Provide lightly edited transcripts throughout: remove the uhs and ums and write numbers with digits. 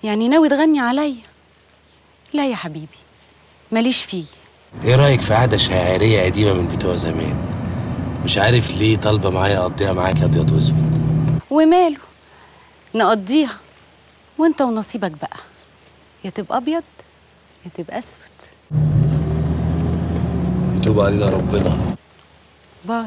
يعني ناوي تغني عليا؟ لا يا حبيبي، ماليش فيه. ايه رايك في عاده شاعريه قديمه من بتوع زمان؟ مش عارف ليه طالبه معايا اقضيها معاك ابيض واسود. وماله، نقضيها وانت ونصيبك بقى، يا تبقى ابيض يا تبقى اسود. يتوب علينا ربنا. باي.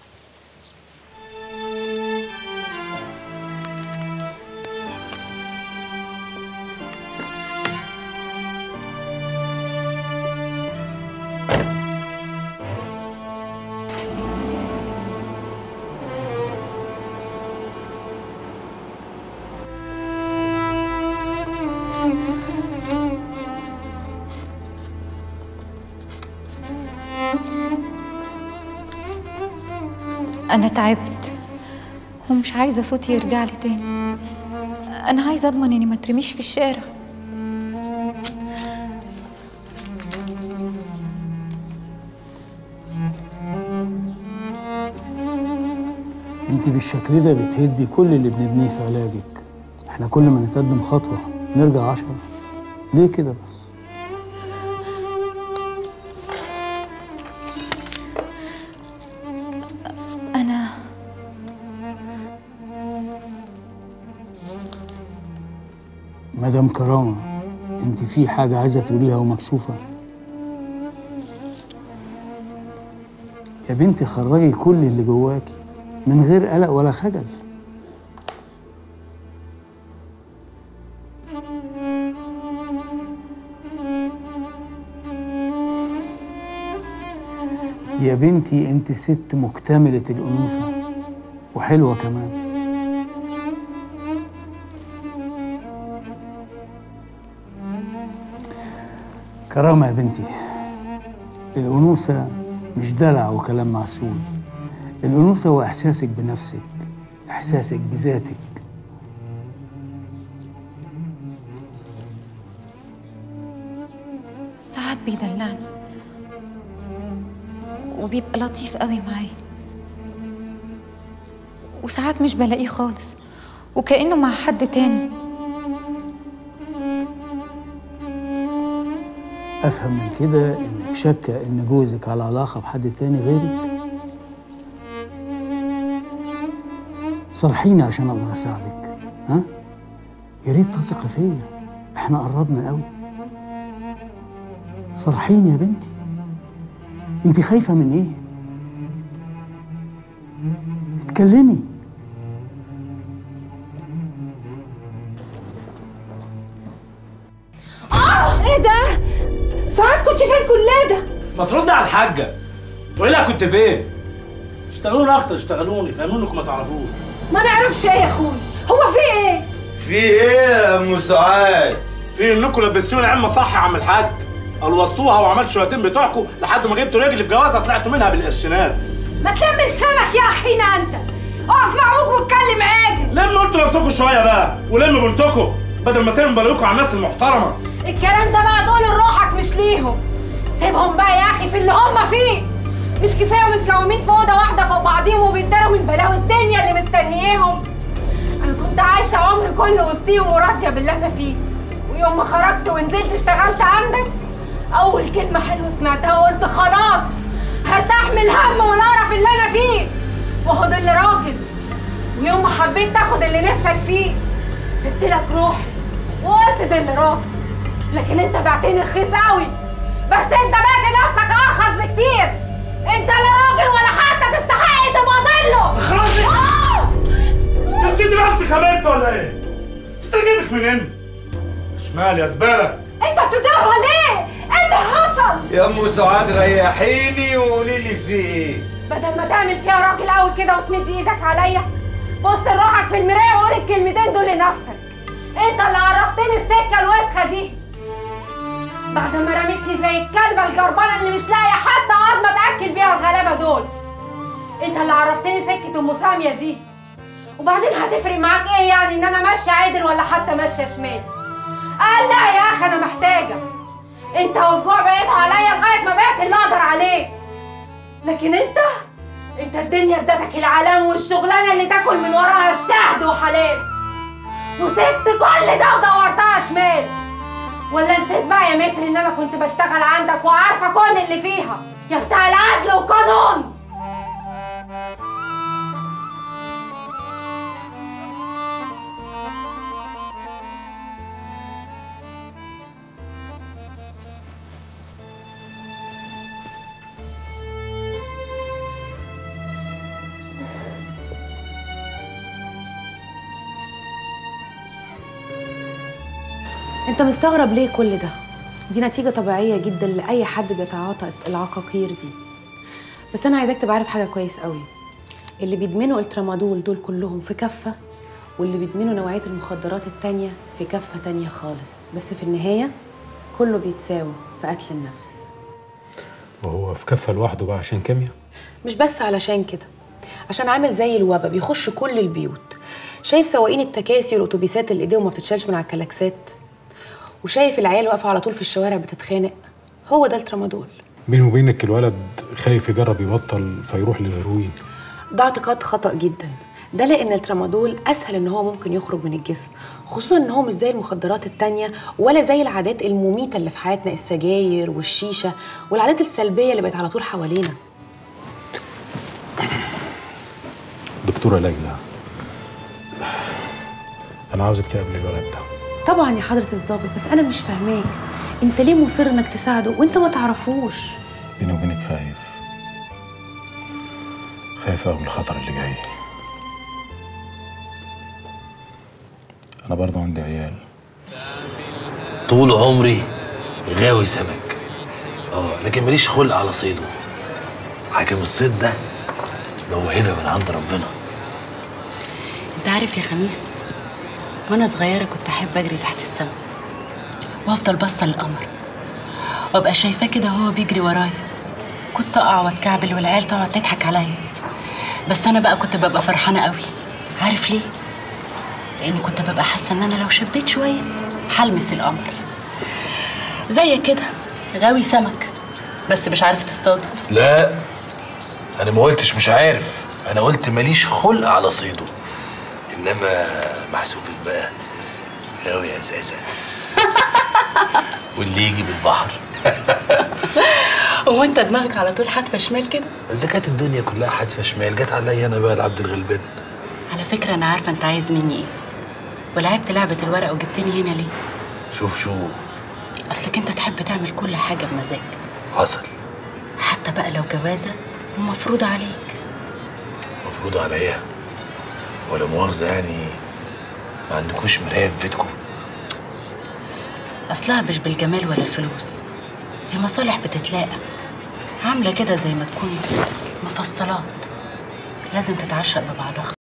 أنا تعبت ومش عايزة صوتي يرجع لي تاني. أنا عايزة أضمن إني ما ترميش في الشارع. انت بالشكل ده بتهدي كل اللي بنبنيه في علاجك. احنا كل ما نتقدم خطوة نرجع 10. ليه كده بس؟ مدام كرامة، انت في حاجة عايزة تقوليها ومكسوفة؟ يا بنتي خرجي كل اللي جواكي من غير قلق ولا خجل. يا بنتي انت ست مكتملة الأنوثة وحلوة كمان. كرامة يا بنتي، الأنوثة مش دلع وكلام معسول. الأنوثة هو إحساسك بنفسك، إحساسك بذاتك. ساعات بيدلعني وبيبقى لطيف قوي معايا، وساعات مش بلاقيه خالص وكأنه مع حد تاني. أفهم من كده إنك شاكة إن جوزك على علاقة بحد تاني غيرك. صرحيني عشان أقدر أساعدك. ها؟ يا ريت تثقي فيا، إحنا قربنا قوي. صرحيني يا بنتي، أنت خايفة من إيه؟ اتكلمي. إيه ده؟ سعاد كنت فين كل ده؟ ما ترد على الحاجة، تقولي لها كنت فين؟ اشتغلوني أكتر، اشتغلوني، فهموني انكم ما تعرفوش. ما نعرفش إيه يا أخوي؟ هو في إيه؟ في إيه يا أم سعاد؟ في إنكم لبستوني عمة صح يا عم الحاج، قلوصتوها وعملت شويتين بتوعكم لحد ما جبتوا رجلي في جوازها طلعتوا منها بالقرشينات. ما تلم لسانك يا أخينا أنت، اقف مع أبوك واتكلم عادي. لموا أنتوا نفسكم شوية بقى، ولموا بنتكم بدل ما ترموا بالكم على الناس المحترمة. الكلام ده بقى دول لروحك مش ليهم. سيبهم بقى يا اخي في اللي هم فيه. مش كفايه متكومين في اوضه واحده فوق بعضيهم وبيتداروا من بلاوي الدنيا اللي مستنياهم. انا كنت عايشه عمري كله وسطيهم وراضيه باللي انا فيه، ويوم ما خرجت ونزلت اشتغلت عندك اول كلمه حلوه سمعتها وقلت خلاص هستحمل هم والقرف اللي انا فيه وهو اللي راجل. ويوم ما حبيت تاخد اللي نفسك فيه سبت لك روحي وقلت ده اللي راجل. لكن انت بعتني رخيص قوي، بس انت بعت نفسك ارخص بكتير. انت لا راجل ولا حتى تستحق تبقى ضله. اخرسي! انت نسيتي نفسك يا بنت ولا ايه؟ نسيت اجيبك منين؟ شمال يا زباله. انت بتضربها ليه؟ ايه اللي حصل؟ يا ام سعاد ريحيني وقولي لي في ايه؟ بدل ما تعمل فيها راجل قوي كده وتمد ايدك عليا، بص لروحك في المرايه وقول الكلمتين دول لنفسك. انت اللي عرفتني السكه الوسخه دي بعد ما رميتني زي الكلبه الجربانه اللي مش لاقيه حتى عظمه تاكل بيها الغلابه دول. انت اللي عرفتني سكه ام ساميه دي. وبعدين هتفرق معاك ايه يعني ان انا ماشيه عدل ولا حتى ماشيه شمال؟ قال لا يا اخي انا محتاجه. انت والجوع بعيدوا عليا لغايه ما بعت اللي اقدر عليه. لكن انت الدنيا ادتك العلام والشغلانه اللي تاكل من وراها اشتهد وحلال، وسبت كل ده ودورتها شمال. ولا نسيت بقى يا متر ان انا كنت بشتغل عندك وعارفه كل اللي فيها يا بتاع العدل والقانون؟ انت مستغرب ليه كل ده؟ دي نتيجة طبيعية جدا لأي حد بيتعاطى العقاقير دي. بس أنا عايزاك تبقى عارف حاجة كويس قوي. اللي بيدمنوا الترامادول دول كلهم في كفة، واللي بيدمنوا نوعية المخدرات التانية في كفة تانية خالص. بس في النهاية كله بيتساوى في قتل النفس. وهو في كفة لوحده بقى عشان كيمياء؟ مش بس علشان كده، عشان عامل زي الوبا بيخش كل البيوت. شايف سواقين التكاسي والأتوبيسات اللي إيديهم ما بتتشالش من على الكلاكسات؟ وشايف العيال واقفه على طول في الشوارع بتتخانق؟ هو ده الترامادول. بيني وبينك الولد خايف يجرب يبطل فيروح للهيروين. ده اعتقاد خطأ جدا. ده لأن الترامادول أسهل إن هو ممكن يخرج من الجسم، خصوصا إن هو مش زي المخدرات التانية ولا زي العادات المميتة اللي في حياتنا، السجاير والشيشة والعادات السلبية اللي بقت على طول حوالينا. دكتورة ليلى، أنا عاوزك تقابلي الولد ده. طبعا يا حضرة الضابط، بس أنا مش فاهماك. أنت ليه مصر إنك تساعده وأنت ما تعرفوش؟ بيني وبينك خايف أوي من الخطر اللي جاي. أنا برضه عندي عيال. طول عمري غاوي سمك، لكن ماليش خلق على صيده. حاكم الصيد ده موهبة من عند ربنا. انت عارف يا خميس، وانا صغيره كنت احب اجري تحت السما وافضل باصه للقمر وابقى شايفاه كده وهو بيجري ورايا. كنت اقع واتكعبل والعيال تقعد تضحك عليا، بس انا بقى كنت ببقى فرحانه قوي. عارف ليه؟ لاني كنت ببقى حاسه ان انا لو شبيت شويه هلمس القمر. زيك كده غاوي سمك بس مش عارف تصطاده. لا، انا ما قلتش مش عارف، انا قلت ماليش خلق على صيده. انما محسوبك بقى غاوي يا اساسا. واللي يجي بالبحر. هو انت دماغك على طول حادفه شمال كده؟ اذا كانت الدنيا كلها حادفه شمال، جت عليا انا بقى العبد الغلبان. على فكره انا عارفه انت عايز مني ايه، ولعبت لعبه الورقه وجبتني هنا ليه؟ شوف اصلك انت تحب تعمل كل حاجه بمزاج. حصل. حتى بقى لو جوازه ومفروضه عليك. مفروضه عليا؟ ولا مؤاخذه يعني ما عندكوش مرايه في بيتكم؟ اصلها مش بالجمال ولا الفلوس، دي مصالح بتتلاقى، عامله كده زي ما تكون مفصلات لازم تتعشق ببعضها.